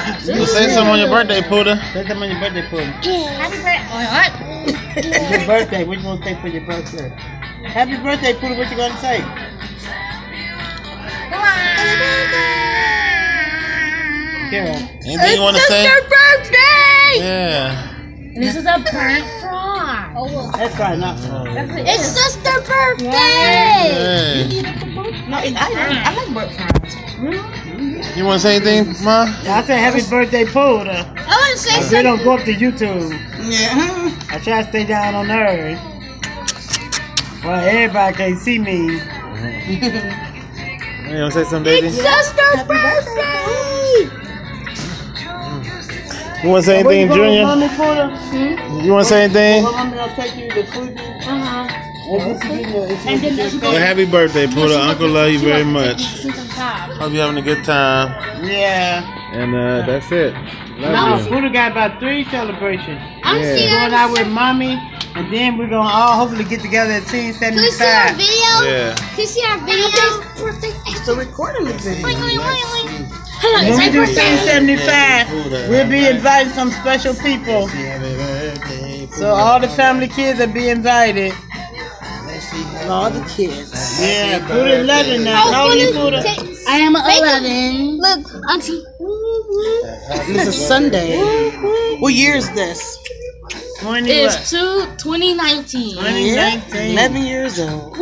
You say something on your birthday, Puda. Say something on your birthday, Puda. Happy birthday. What? It's your birthday. What you gonna say for your birthday? Happy birthday, Puda. What you gonna say? Kara. Anything you want to say? It's your birthday! Yeah. This is a burnt fry. Oh, That's right, not fry. it's just their birthday! Hey. No, I like burnt fries. You want to say anything, Ma? I said happy birthday, Puda. I want to say I something. don't go up to YouTube. Yeah. I try to stay down on earth. Well, everybody can't see me. You want to say something, baby? It's just their birthday! You want to say anything, Junior? Mommy, Puda? You want to say anything? Well, mommy gonna take you to Fuji. Well, happy birthday, Puda. Uncle love you very much. Hope you're having a good time. Yeah. And that's it. Love you. Puda got about 3 celebrations. I'm Yeah. Going out with mommy, and then we're gonna all hopefully get together at Team Can you see our 75. video? Yeah. Can you see our video? It's still recording the video. Wait. When we do Team 75, we'll be inviting some special people. So all the family kids will be invited. All the kids. Yeah, Puda 11 now. How old are you, Puda? I am 11. Look, Auntie. This is Sunday. What year is this? 2019. 2019. 11 years old.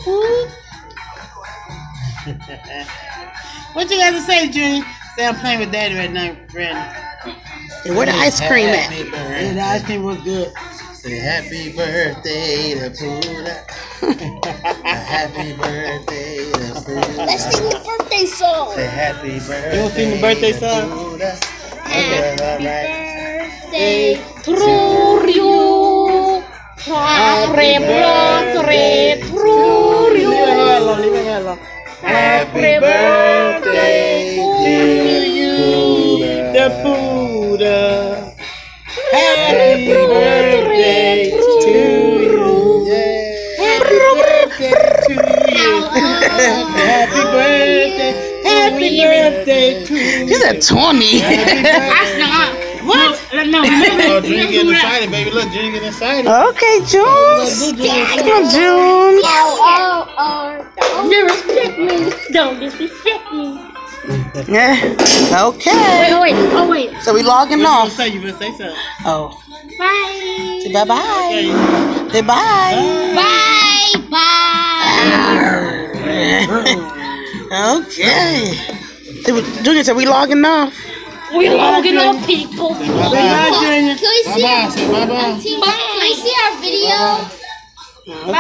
What you got to say, Junior? Say I'm playing with Daddy right now, Brandon. And where the ice cream at? Yeah, the ice cream was good. Say happy birthday to Puda. Happy birthday to Puda. Let's sing the birthday song. Say happy birthday. You want to sing the birthday song? Puda. Happy birthday to you. Happy birthday to you. Leave it alone. Happy birthday to you, The Puda. Happy birthday to you. Happy birthday to you. Happy birthday. Happy birthday to you. She said 20. That's not. What? No, Oh, Junior getting excited, baby. Look, Junior getting excited. Okay, Junes. Come on, Junes. Don't disrespect me. Don't disrespect me. Yeah. Okay. Oh, wait. So we logging off. You better say something. Oh. Bye. Say bye-bye. Say bye. Bye. Okay. Junior said we logging off. We logging on, people. Bye, Junior. Can we see Bye-bye. Say bye-bye. Can we see our video?